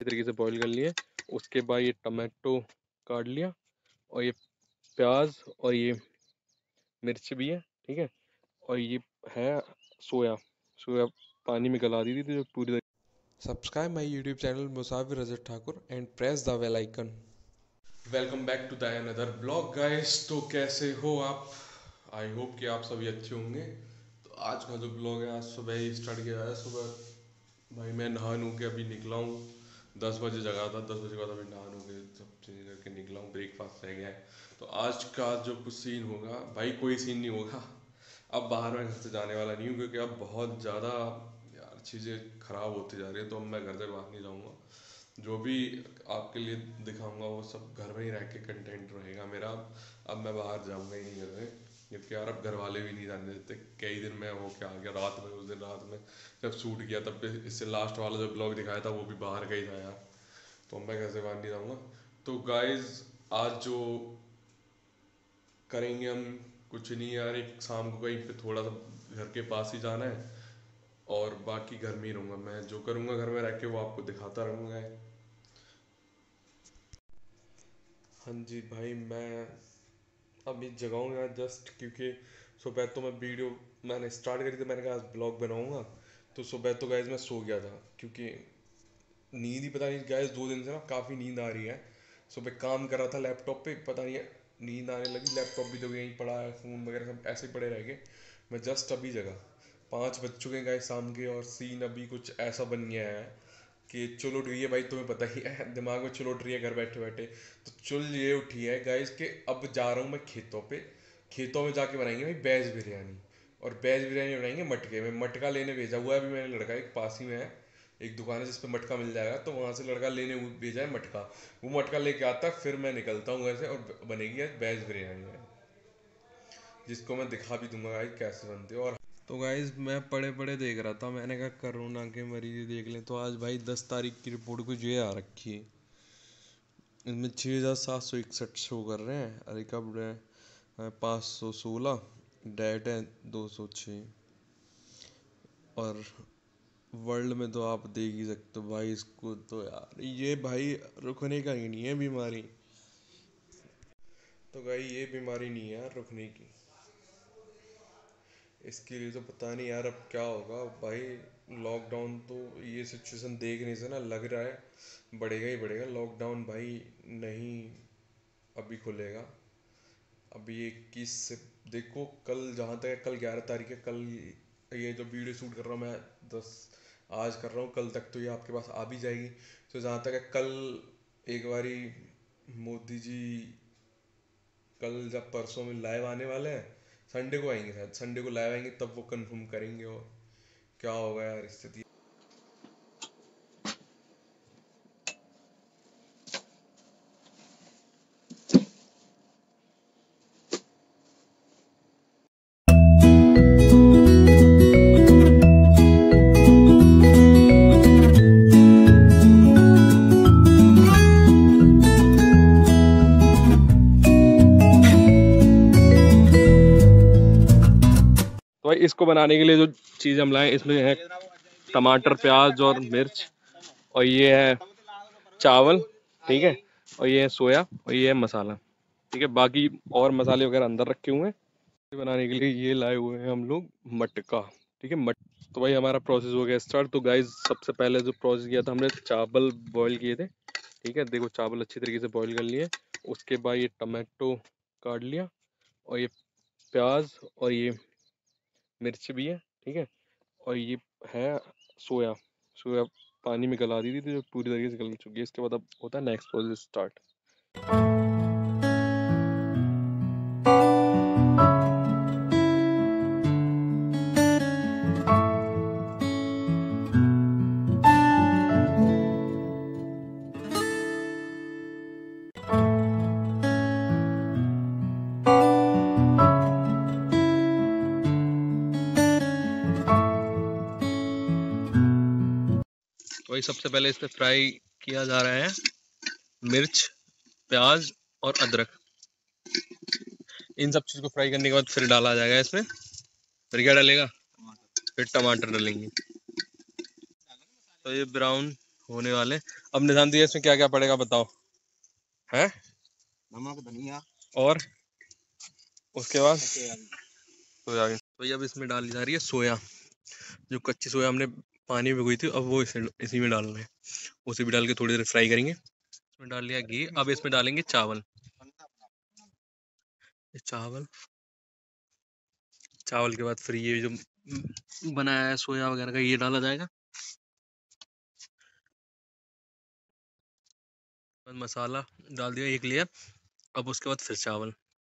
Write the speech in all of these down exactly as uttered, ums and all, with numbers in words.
अच्छी तरीके से बॉईल कर लिए। उसके बाद ये टमाटो काट लिया और ये प्याज और ये मिर्च भी है, ठीक है। और ये है सोया सोया पानी में गला दी थी तो जो पूरी। Subscribe my YouTube channel Musafir Rajat Thakur and press the bell icon. Welcome back to the another blog guys. तो कैसे हो आप? आई होप कि आप सभी अच्छे होंगे। तो आज का जो ब्लॉग है, आज सुबह ही स्टार्ट किया है। सुबह भाई मैं नहा नू के अभी निकला हूँ। दस बजे जगा था, दस बजे के बाद अभी नहा नू के सब चीज़ करके निकला हूँ। ब्रेकफास्ट रह गया है। तो आज का जो कुछ सीन होगा भाई, कोई सीन नहीं होगा। अब बाहर मैं घर से जाने वाला नहीं हूँ क्योंकि अब बहुत ज़्यादा यार चीज़ें ख़राब होती जा रही है। तो अब मैं घर से बाहर नहीं जाऊँगा। जो भी आपके लिए दिखाऊंगा वो सब घर में ही रह के कंटेंट रहेगा मेरा। अब मैं बाहर जाऊँगा ही नहीं घर में, क्योंकि यार अब घर वाले भी नहीं जाने देते। कई दिन मैं हो के आ गया रात में। उस दिन रात में जब शूट किया तब पे इससे लास्ट वाला जो ब्लॉग दिखाया था वो भी बाहर का ही था यार। तो मैं घर से बाहर नहीं जाऊँगा। तो गाइज आज जो करेंगे हम, कुछ नहीं यार, एक शाम को कहीं पे थोड़ा सा घर के पास ही जाना है और बाकी घर में ही रहूँगा। मैं जो करूँगा घर में रह के वो आपको दिखाता रहूँगा। हाँ जी भाई, मैं अभी जगाऊँ यार जस्ट, क्योंकि सुबह तो मैं वीडियो मैंने स्टार्ट करी थी, मैंने कहा आज ब्लॉग बनाऊँगा। तो सुबह तो गाइज मैं सो गया था क्योंकि नींद ही पता नहीं गाइज दो दिन से ना काफ़ी नींद आ रही है। सुबह काम कर रहा था लैपटॉप पे, पता नहीं है नींद आने लगी। लैपटॉप भी तो यहीं पड़ा है, फ़ोन वगैरह सब ऐसे ही पड़े रह गए। मैं जस्ट अभी जगा, पाँच बज चुके हैं गाइज शाम के। और सीन अभी कुछ ऐसा बन गया है कि चुल उठ गई है भाई, तुम्हें पता ही है, दिमाग में चुल उठ रही है घर बैठे बैठे। तो चुल ये उठी है गाइस कि अब जा रहा हूँ मैं खेतों पे। खेतों में जाके बनाएंगे भाई वेज बिरयानी। और वेज बिरयानी बनाएंगे मटके में। मटका लेने भेजा हुआ है अभी मैंने, लड़का एक पास ही में है, एक दुकान है जिस पे मटका मिल जाएगा, तो वहाँ से लड़का लेने भेजा है मटका। वो मटका लेके आता है, फिर मैं निकलता हूँ घर से और बनेगी आज वेज बिरयानी, जिसको मैं दिखा भी दूंगा गाइस कैसे बनते हो। और तो गाइज मैं पढ़े पढ़े देख रहा था, मैंने कहा कोरोना के मरीज देख लें। तो आज भाई दस तारीख की रिपोर्ट कुछ ये आ रखी है, इसमें छः हज़ार सात सौ इकसठ शो कर रहे हैं। रिकवर्ड है पाँच सौ सोलह, डेट है दो सौ छः। और वर्ल्ड में तो आप देख ही सकते हो भाई इसको। तो यार ये भाई रुकने का ही नहीं है बीमारी। तो भाई ये बीमारी नहीं है यार रुकने की। इसके लिए तो पता नहीं यार अब क्या होगा भाई। लॉकडाउन तो ये सिचुएशन देखने से ना लग रहा है बढ़ेगा ही बढ़ेगा। लॉकडाउन भाई नहीं अभी खुलेगा। अभी इक्कीस से देखो, कल जहाँ तक है, कल ग्यारह तारीख है। कल ये जो वीडियो शूट कर रहा हूँ मैं दस आज कर रहा हूँ, कल तक तो ये आपके पास आ भी जाएगी। तो जहाँ तक है कल एक बारी मोदी जी कल जब परसों में लाइव आने वाले हैं, संडे को आएंगे शायद, संडे को लाइव आएंगे तब वो कंफर्म करेंगे और क्या होगा यार स्थिति। तो भाई इसको बनाने के लिए जो चीज़ हम लाए इसमें है टमाटर, प्याज और मिर्च, और ये है चावल, ठीक है, और ये है सोया, और ये है मसाला, ठीक है। बाकी और मसाले वगैरह अंदर रखे हुए हैं। बनाने के लिए ये लाए हुए हैं हम लोग मटका, ठीक है। मट तो भाई हमारा प्रोसेस हो गया स्टार्ट। तो गाइज सबसे पहले जो प्रोसेस किया था हमने, चावल बॉईल किए थे, ठीक है। देखो चावल अच्छी तरीके से बॉईल कर लिए। उसके बाद ये टमाटो काट लिया और ये प्याज और ये मिर्च भी है, ठीक है। और ये है सोया सोया पानी में गला दी थी तो जो पूरी तरीके से गल चुकी है। इसके बाद अब होता है नेक्स्ट प्रोसेस स्टार्ट। तो भाई सबसे पहले इस पे फ्राई किया जा रहा है मिर्च, प्याज और अदरक। इन सब चीज़ को फ्राई करने के बाद फिर डाला जाएगा इसमें, फिर क्या डालेगा, फिर टमाटर डालेंगे। तो ये ब्राउन होने वाले। अब निशान दिया, इसमें क्या क्या पड़ेगा बताओ। है नमक, धनिया और उसके बाद सोयाबीन। सोयाबीन। तो ये अब इसमें डाली जा रही है सोया, जो कच्ची सोया हमने पानी में भिगोई थी, अब वो इसे इसी में डालना है। उसे भी डाल के थोड़ी देर फ्राई करेंगे। इसमें डाल लिया घी, अब इसमें डालेंगे चावल। ये चावल चावल के बाद फिर ये जो बनाया है सोया वगैरह का, ये डाला जाएगा। मसाला डाल दिया एक लेयर। अब उसके बाद फिर चावल।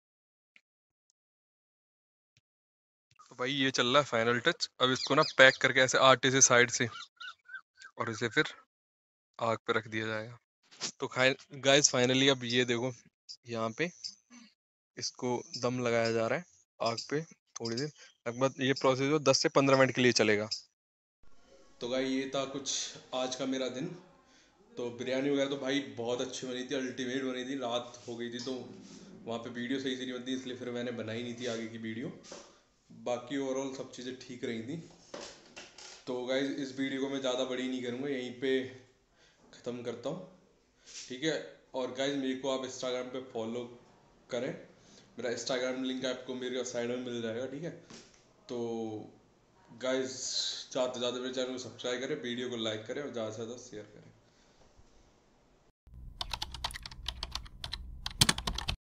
तो भाई ये चल रहा है फाइनल टच। अब इसको ना पैक करके ऐसे आटे से साइड से, और इसे फिर आग पे रख दिया जाएगा। तो खाए गाइस, फाइनली अब ये देखो, यहाँ पे इसको दम लगाया जा रहा है आग पे थोड़ी देर। लगभग ये प्रोसेस जो दस से पंद्रह मिनट के लिए चलेगा। तो भाई ये था कुछ आज का मेरा दिन। तो बिरयानी वगैरह तो भाई बहुत अच्छी बनी थी, अल्टीमेट बनी थी। रात हो गई थी तो वहाँ पे वीडियो सही से नहीं बनती, इसलिए फिर मैंने बनाई नहीं थी आगे की वीडियो। बाकी ओवरऑल सब चीज़ें ठीक रही थी। तो गाइज इस वीडियो को मैं ज़्यादा बड़ी नहीं करूँगा, यहीं पे ख़त्म करता हूँ, ठीक है। और गाइज मेरे को आप इंस्टाग्राम पे फॉलो करें। मेरा इंस्टाग्राम लिंक आपको मेरे साइड में मिल जाएगा, ठीक है। तो गाइज ज़्यादा से ज़्यादा मेरे चैनल को सब्सक्राइब करें, वीडियो को लाइक करें और ज़्यादा से ज़्यादा शेयर करें।